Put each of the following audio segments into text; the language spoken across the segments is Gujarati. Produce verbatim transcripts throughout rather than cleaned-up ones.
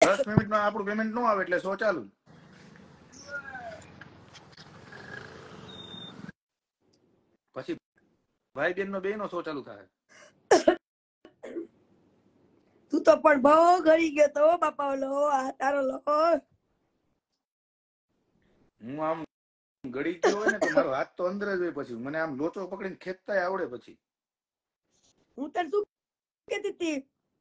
દસ મિનિટ માં આપણું પેમેન્ટ ન આવે એટલે સો ચાલુ. પછી ભાઈ બેન નો બે નો સો ચાલુ થાય. તું તો પણ બહુ ઘડી ગયો તો બાપા ઓલો આ તારો લો. હું આમ ગળી ગયો હોય ને તો મારો હાથ તો અંદર જ હોય. પછી મને આમ લોચો પકડીને ખેંચતા આવડે. પછી હું તને શું કહેતી હતી?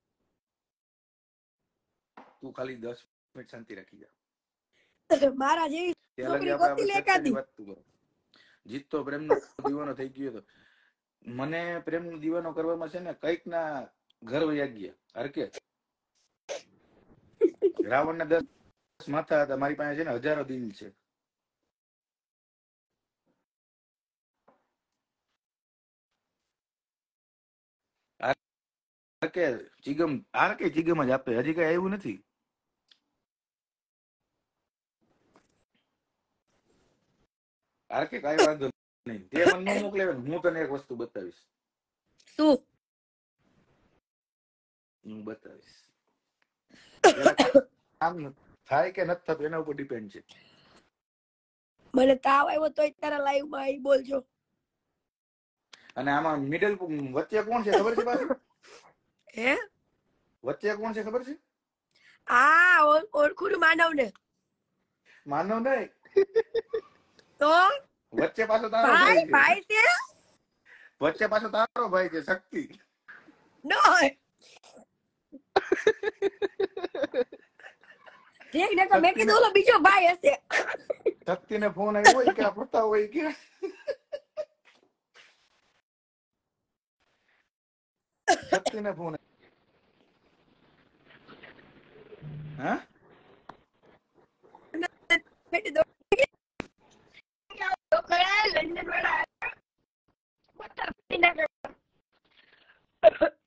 તું ખાલી દસ મિનિટ શાંતિ રાખી જા. મારા જેવી છોકરી ગોતી લે કાદી. જીત તો પ્રેમ નો દીવાનો થઈ ગયો તો મને પ્રેમ નો દીવાનો કરવામાં છે ને કઈક ના ઘર વયા ગયા. હરકે રાવણ ના દસ માથા હતા, મારી પાસે છે ને હજારો દિલ છે. કે ચીગમ આર કે ચીગમ જ આપે. હજી કઈ આવ્યું નથી. આર કે કઈ વાંધો નહીં. તે મને ન મોકલે. હું તને એક વસ્તુ બતાવીશ. શું? હું બતાવીશ. આમ થાય કે નથી થતું એના ઉપર ડિપેન્ડ છે. મને તાવ આવ્યો તો તારા લાઈવ માં આવી બોલજો. અને આમાં મિડલ વચ્ચે કોણ છે ખબર છે? પાછું હે વચ્ચે કોણ છે ખબર છે? આ ઓળખું માનવ ને. માનવ નહીં તો વચ્ચે પાછો તારો ભાઈ ભાઈ છે. વચ્ચે પાછો તારો ભાઈ છે શક્તિ. નો દેખ ને તો મેં કીધું ઓલો બીજો ભાઈ હશે. શક્તિ ને ફોન આવ્યો હોય કે પતા હોય કે શક્તિ ને ફોન હા લંડન વાળા